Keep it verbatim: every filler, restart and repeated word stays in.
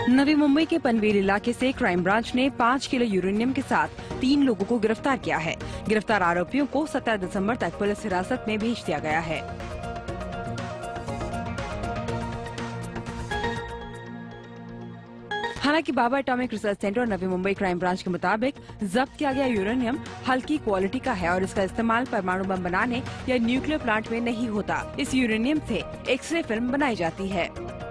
नवी मुंबई के पनवेल इलाके से क्राइम ब्रांच ने पाँच किलो यूरेनियम के साथ तीन लोगों को गिरफ्तार किया है। गिरफ्तार आरोपियों को सत्रह दिसंबर तक पुलिस हिरासत में भेज दिया गया है। हालांकि बाबा एटॉमिक रिसर्च सेंटर और नवी मुंबई क्राइम ब्रांच के मुताबिक जब्त किया गया यूरेनियम हल्की क्वालिटी का है और इसका इस्तेमाल परमाणु बम बनाने या न्यूक्लियर प्लांट में नहीं होता। इस यूरेनियम से एक्सरे फिल्म बनाई जाती है।